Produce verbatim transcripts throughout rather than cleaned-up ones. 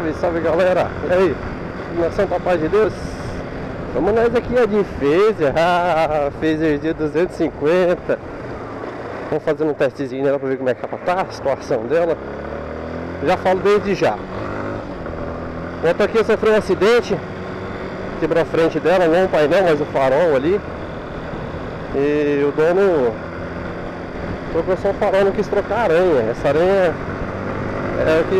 Salve, salve galera! E aí? Nação da paz de Deus? Vamos nós aqui a de Phaser, ah, Phaser G duzentos e cinquenta. Vamos fazer um testezinho nela pra ver como é que ela tá, a situação dela. Já falo desde já. Outra aqui sofreu um acidente, quebrou a frente dela, não o painel, mas o farol ali. E o dono trocou só o farol, não quis trocar a aranha. Essa aranha é a que,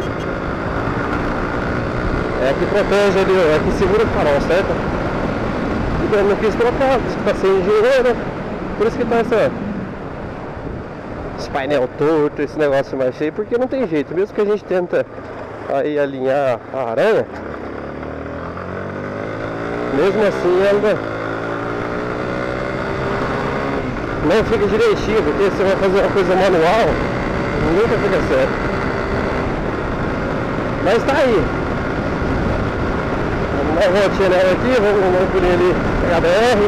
é a que protege ali, é a que segura o farol, certo? O dono não quis trocar, tá sem engenheiro, por isso que tá essa, esse painel torto, esse negócio mais cheio, porque não tem jeito, mesmo que a gente tenta aí alinhar a aranha, mesmo assim ainda não fica direitinho, porque você vai fazer uma coisa manual, nunca fica certo. Mas tá aí. Vamos dar uma voltinha nela aqui, vamos, vamos por ali pegar a B R.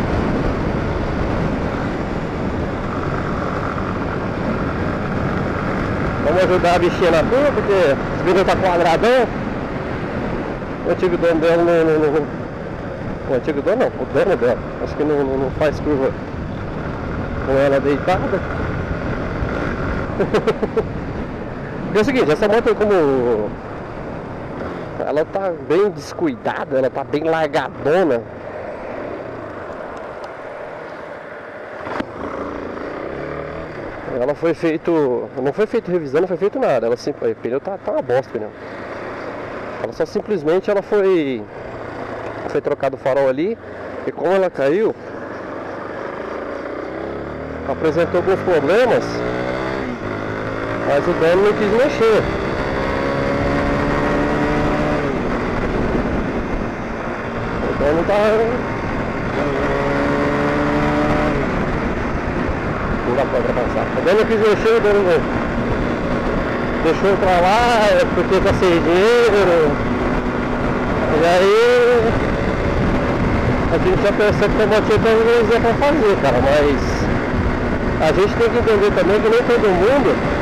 Vamos ajudar a bichinha na rua, porque esse vídeo tá quadradão. O antigo dono dela não, não, não. O antigo dono não, o dono dela. Acho que não, não, não faz curva com ela deitada. É o seguinte, essa moto como ela tá bem descuidada, ela tá bem largadona. Ela foi feito, não foi feito revisão, não foi feito nada. Ela sempre, o pneu tá, tá uma bosta, pneu. Ela só simplesmente ela foi foi trocado o farol ali e como ela caiu, apresentou alguns problemas. Mas o dono não quis mexer. O dono tá... Não dá pra ultrapassar. O dono não quis mexer, o dono não... deixou pra lá, porque tá sem dinheiro. E aí... a gente já percebe que a motinha tem alguma coisa pra fazer, cara. Mas... a gente tem que entender também que nem todo mundo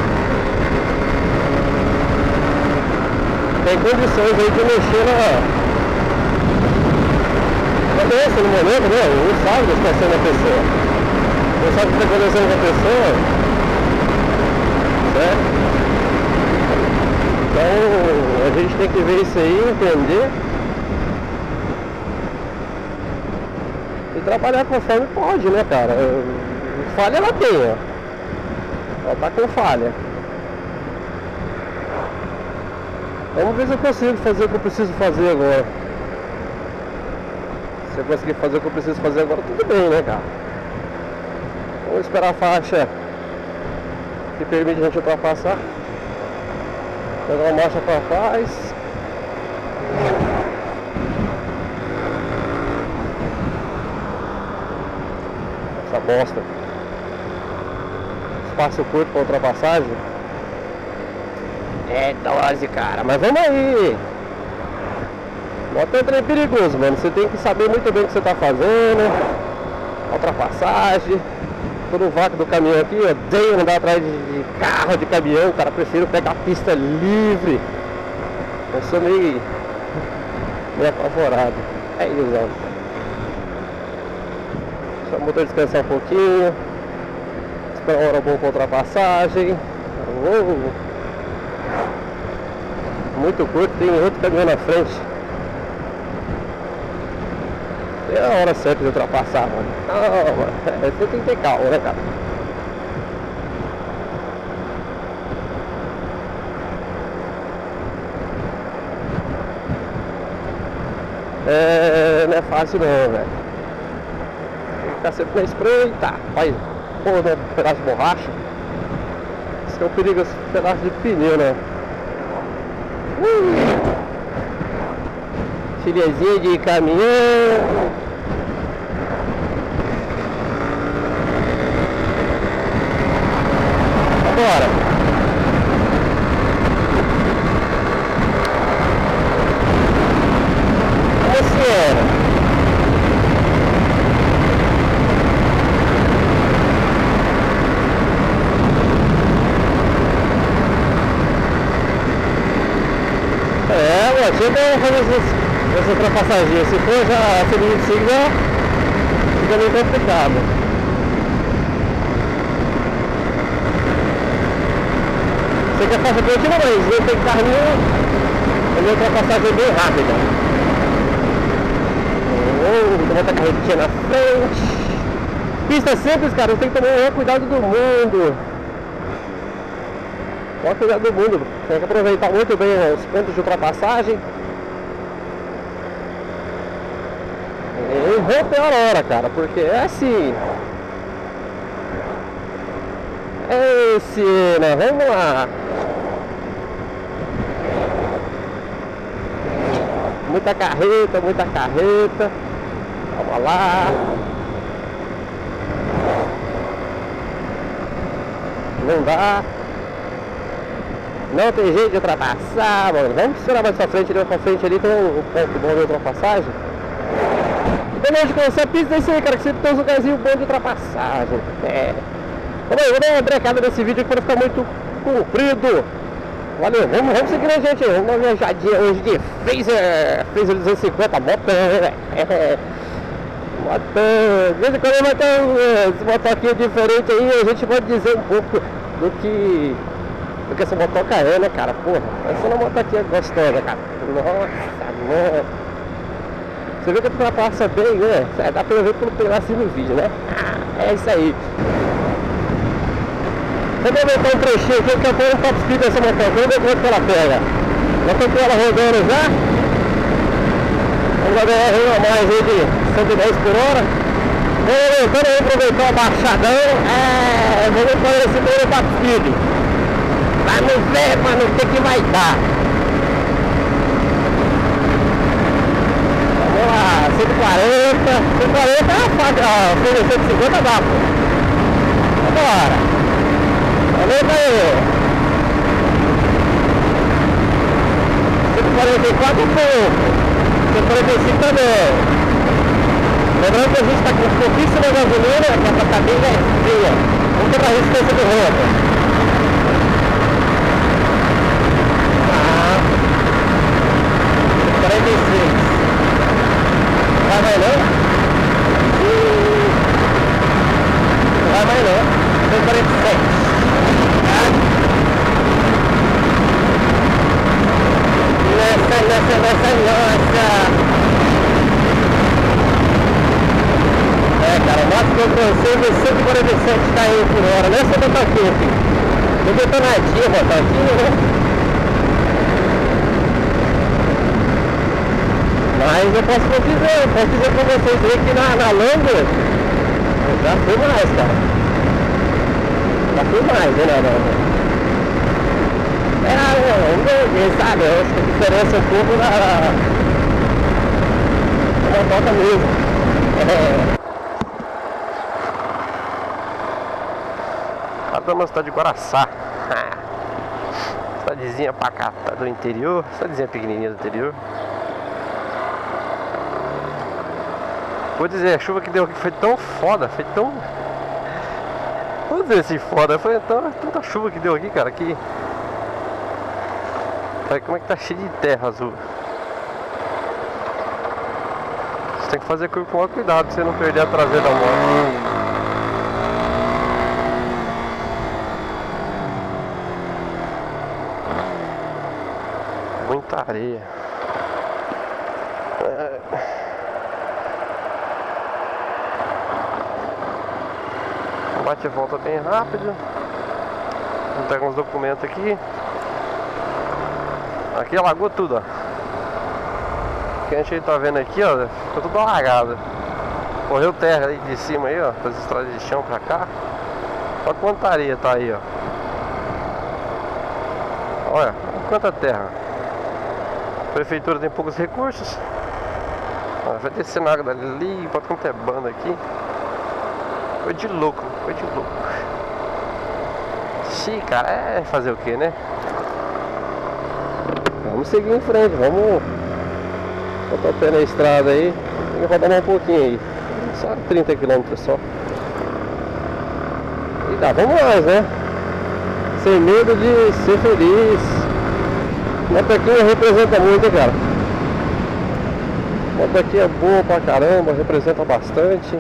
tem condições aí de mexer na... na doença no momento, né? Não sabe o que está sendo a pessoa. Não sabe o que está acontecendo com a pessoa. Certo? Então, a gente tem que ver isso aí, entender. E trabalhar conforme pode, né, cara? Falha ela tem, ó. Ela tá com falha. Vamos ver se eu consigo fazer o que eu preciso fazer agora. Se eu conseguir fazer o que eu preciso fazer agora, tudo bem, né, cara? Vamos esperar a faixa que permite a gente ultrapassar. Pegar uma marcha pra trás. Essa bosta. Espaço curto para ultrapassagem. É dose, cara, mas vamos aí. Moto é trem perigoso, mano. Você tem que saber muito bem o que você tá fazendo. Ultrapassagem. Todo o vácuo do caminhão aqui, eu odeio andar atrás de carro, de caminhão, cara. Prefiro pegar a pista livre. Eu sou meio meio apavorado. É isso, ó. Deixa o motor descansar um pouquinho. Esperar uma hora boa pra ultrapassagem. Oh. Muito curto, tem outro caminhão na frente. É a hora certa de ultrapassar, mano. Não, mano. Você tem que ter calma, né, cara? É, não é fácil não, velho. Tem que ficar sempre na espreita. Vai, pô, né, um pedaço de borracha. Esse é o perigo, esse pedaço de pneu, né? Uh! Filhazinha de caminhão. Agora esse era chega a fazer essas, essas ultrapassagens. Se for já cento e vinte e cinco, já fica meio complicado. Sei que a faixa contínua, mas não tem carrinho, a minha ultrapassagem é bem rápida. Oh, tem outra carretinha na frente. Pista simples, cara, você tem que tomar o maior cuidado do mundo. O maior cuidado do mundo. Tem que aproveitar muito bem os pontos de ultrapassagem. E vou pior hora, cara, porque é assim. Ei, Sina, vamos lá. Muita carreta, muita carreta. Vamos lá. Não dá. Não tem jeito de ultrapassar, mano. Vamos esperar mais pra frente, ali pra frente ali tem um ponto bom de ultrapassagem. Então hoje conhecer a pista é isso aí, cara, que sempre tem uns lugarzinhos bons de ultrapassagem. É. Então, eu vou dar uma brecada nesse vídeo aqui para não ficar muito comprido. Valeu, vamos, vamos seguir a gente aí. Vamos dar uma viajadinha hoje de Phaser, Phaser duzentos e cinquenta, motão, né? É. Motão. De vez em quando vai ter um motoquinho diferente aí, a gente pode dizer um pouco do que, do que essa motoca é, né, cara? Porra, essa é uma motoquinha gostosa, cara. Nossa, mano. Você vê que ultrapassa bem, né? Dá pra ver pelo pedacinho no vídeo, né? É isso aí. Vou aproveitar um trechinho aqui, porque eu tenho um top speed dessa motoca. Vamos ver quanto que ela pega. Já tô com ela rodando já. Vamos ganhar uma mais aí de cento e dez por hora. Vamos voltando aí, aproveitar o baixadão. É, vamos fazer esse primeiro top speed. Pra não ver, pra não ter que vai dar. Vamos lá, cento e quarenta. cento e quarenta é a faixa, ó, cento e cinquenta dá, pô. Vambora. Valeu, aí. cento e quarenta e quatro é pouco. cento e quarenta e cinco também. Lembrando que a gente está com pouquíssima gasolina, que a cabine é fria. Vamos ter a resistência do rodo. Ah. cento e quarenta e seis. Vai mais não? Não vai mais não. cento e quarenta e sete. Nossa, nossa, nossa, nossa. É, cara, o máximo que eu consigo é cento e quarenta e sete km por hora. Nessa motoquinha aqui. Tô detonadinha, motoquinha, né? Mas eu posso dizer, eu posso dizer pra vocês aí que na, na Lambda eu já fui mais, cara. Já fui mais, né, na Lambda. É, ninguém sabe, eu acho que a diferença é um pouco na, na motoca mesmo. É. Estamos na cidade de Guaraçá. Cidadezinha pacata do interior, cidadezinha pequenininha do interior. Vou dizer, a chuva que deu aqui foi tão foda, foi tão... Vou dizer assim, foda, foi tão, tanta chuva que deu aqui, cara, que... Olha como é que tá cheio de terra azul. Você tem que fazer com o maior cuidado pra você não perder a traseira da moto. Muita areia. É. Bate e volta bem rápido. Vou pegar uns documentos aqui. Aqui alagou tudo, ó. O que a gente tá vendo aqui, ó, ficou tudo alagado. Correu terra aí de cima aí, ó, das estradas de chão pra cá. Olha quanta areia tá aí, ó. Olha, quanta terra. A prefeitura tem poucos recursos. Ó, vai descendo água dali, pode quanto é banda aqui. Foi de louco, foi de louco. Xiii, cara, é fazer o que, né? Vamos seguir em frente, vamos botar o pé na estrada aí e rodar mais um pouquinho aí. Só trinta quilômetros só. E dá, vamos mais, né? Sem medo de ser feliz. Motoquinha representa muito, cara. Motoquinha é boa pra caramba, representa bastante.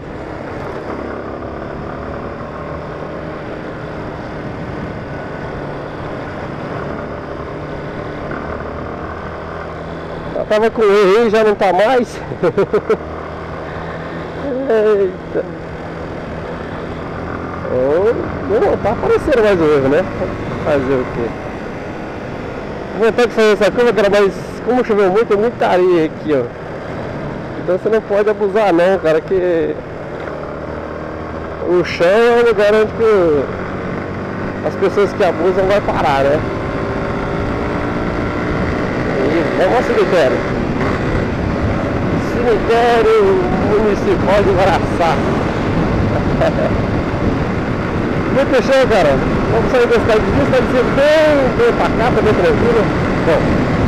Eu tava com ele aí, já não tá mais. Eita. Oh, não, tá aparecendo mais um erro, né? Fazer o quê? Vou tentar fazer essa curva, cara, mas como choveu muito, tem muita areia aqui, ó. Então você não pode abusar não, cara, que o chão é o lugar onde que as pessoas que abusam vai parar, né? E vamos ao cemitério. Cemitério Municipal de Guaraçá. Muito chão, cara. Vamos sair da cidade de cidade bem, bem pacata, bem tranquila. Bom,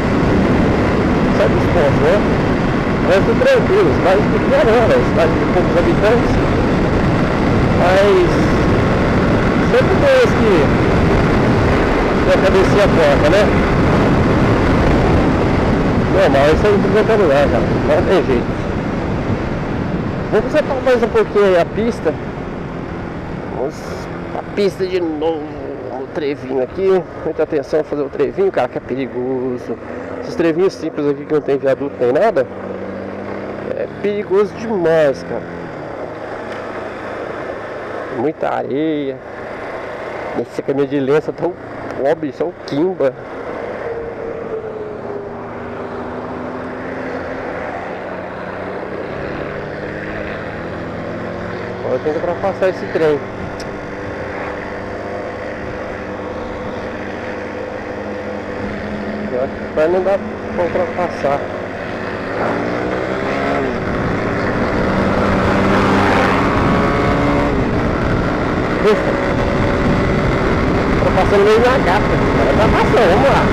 só dos pontos, né? Mas tudo tranquilo, cidade pequena, né? Cidade de poucos habitantes. Mas sempre tem esse que tem a cabecinha porta, né? Normal, isso aí em tudo qualquer lugar, cara. Não tem jeito. Vamos consertar mais um pouquinho aí a pista. Vamos a pista de novo, o trevinho aqui. Muita atenção a fazer o trevinho, cara, que é perigoso. Esses trevinhos simples aqui que não tem viaduto nem nada, é perigoso demais, cara. Muita areia. Esse caminho de lença tão pobre, são quimba. Agora tem que ultrapassar esse trem. Eu acho que vai não dar pra ultrapassar. Ufa! Ultrapassando meio na gata. Agora tá passando, vamos lá.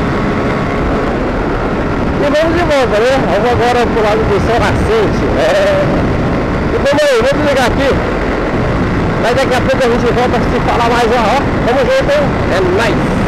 E vamos de volta, né? Vamos agora pro lado do sol nascente. É... E vamos aí, vou desligar aqui. Mas daqui a pouco a gente volta a se falar mais, ó. Tamo junto, hein? É nóis!